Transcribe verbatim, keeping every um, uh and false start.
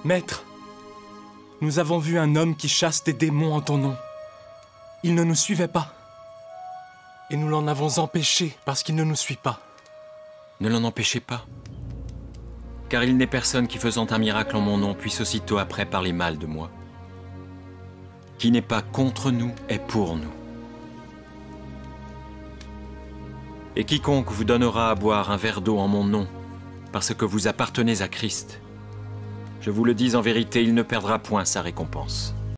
Maître, nous avons vu un homme qui chasse des démons en ton nom. Il ne nous suivait pas. Et nous l'en avons empêché parce qu'il ne nous suit pas. Ne l'en empêchez pas. Car il n'est personne qui, faisant un miracle en mon nom, puisse aussitôt après parler mal de moi. Qui n'est pas contre nous est pour nous. Et quiconque vous donnera à boire un verre d'eau en mon nom, parce que vous appartenez à Christ, je vous le dis en vérité, il ne perdra point sa récompense.